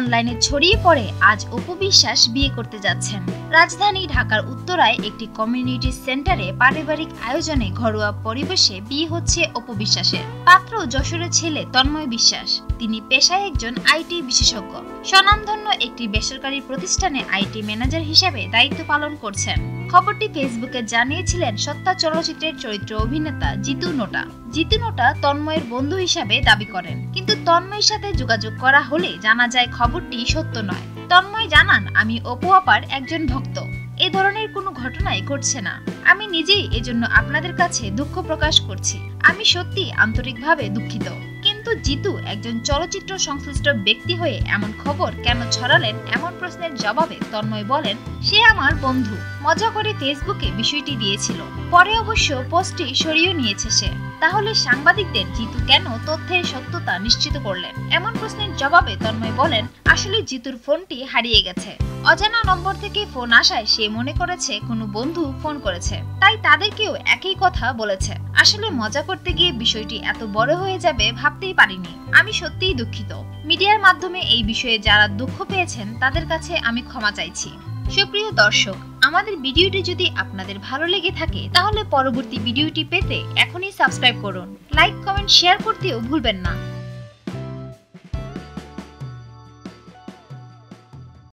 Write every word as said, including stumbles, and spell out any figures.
অনলাইনে ছড়িয়ে পড়ে আজ অপু বিশ্বাস বিয়ে করতে যাচ্ছেন। রাজধানী ঢাকার উত্তরায় একটি কমিউনিটি সেন্টারে পারিবারিক আয়োজনে ঘরোয়া পরিবেশে বিয়ে হচ্ছে অপু বিশ্বাসের। পাত্র যশোরের ছেলে তন্ময় বিশ্বাস। তিনি পেশায় একজন আইটি বিশেষজ্ঞ। স্বনামধন্য একটি বেসরকারি প্রতিষ্ঠানে আইটি ম্যানেজার হিসেবে দায়িত্ব পালন করছেন। খবরটি ফেসবুকে জানিয়েছিলেন সত্তা চলচ্চিত্রের চরিত্র অভিনেতা জিতু নোটা। জিতু নোটা তন্ময়ের বন্ধু হিসাবে দাবি করেন, কিন্তু তন্ময়ের সাথে যোগাযোগ করা হলে জানা যায় খবরটি সত্য নয়। তন্ময় জানান, আমি অপু আপার একজন ভক্ত। এ ধরনের কোনো ঘটনাই ঘটছে না। আমি নিজেই এজন্য আপনাদের কাছে দুঃখ প্রকাশ করছি। আমি সত্যি আন্তরিকভাবে দুঃখিত। কিন্তু জিতু একজন চলচ্চিত্র সংশ্লিষ্ট ব্যক্তি হয়ে এমন খবর কেন ছড়ালেন, এমন প্রশ্নের জবাবে তন্ময় বলেন, সে আমার বন্ধু। মজা করে ফেসবুকে বিষয়টি দিয়েছিল। পরে অবশ্য পোস্টটি সরিয়ে নিয়েছে সে। তাহলে সাংবাদিকদের জিতু কেন তথ্যের সত্যতা নিশ্চিত করলেন? এমন প্রশ্নের জবাবে তন্ময় বলেন, আসলে জিতুর ফোনটি হারিয়ে গেছে। অজানা নম্বর থেকে ফোন আসায় সে মনে করেছে কোনো বন্ধু ফোন করেছে, তাই তাদেরকেও একই কথা বলেছে। আসলে মজা করতে গিয়ে বিষয়টি এত বড় হয়ে যাবে ভাবতেই পারিনি। আমি সত্যিই দুঃখিত। মিডিয়ার মাধ্যমে এই বিষয়ে যারা দুঃখ পেয়েছেন তাদের কাছে আমি ক্ষমা চাইছি। সুপ্রিয় দর্শক, আমাদের ভিডিওটি যদি আপনাদের ভালো লেগে থাকে তাহলে পরবর্তী ভিডিওটি পেতে এখনই সাবস্ক্রাইব করুন। লাইক, কমেন্ট, শেয়ার করতেও ভুলবেন না।